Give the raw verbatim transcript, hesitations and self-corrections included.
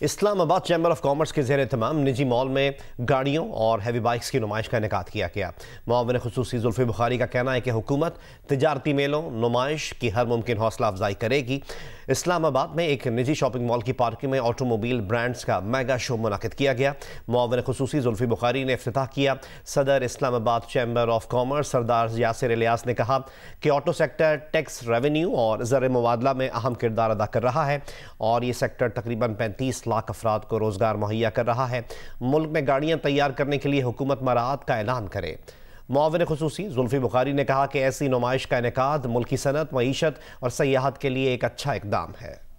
Islamabad chamber of commerce के ज़ेर तमाम निजी मॉल में गाड़ियों और हैवी बाइक्स की नुमाइश का इनेकाद किया गया। मुआविन खुसूसी जुल्फी बुखारी का कहना है कि हुकूमत तिजारती मेलों नुमाइश की हर मुमकिन हौसला अफजाई करेगी। इस्लामाबाद में एक निजी शॉपिंग मॉल की पार्किंग में ऑटोमोबाइल ब्रांड्स का मेगा शो मुनाकिद किया गया। मुआविन खुसूसी जुल्फी बुखारी ने इफ्तिताह किया। सदर Islamabad chamber of commerce Sardar Yasir Ilyas ने कहा कि ऑटो सेक्टर टैक्स रेवेन्यू और ज़र मुबादला में अहम किरदार अदा कर रहा है और ये सेक्टर तकरीबन पैंतीस लाख अफराद को रोजगार मुहैया कर रहा है। मुल्क में गाड़ियां तैयार करने के लिए हुकूमत मराआत का ऐलान करे। मुआविन खुसूसी जुल्फी बुखारी ने कहा कि ऐसी नुमाइश का इनेकाद मुल्की सनत, मईशत और सयाहत के लिए एक अच्छा इकदाम है।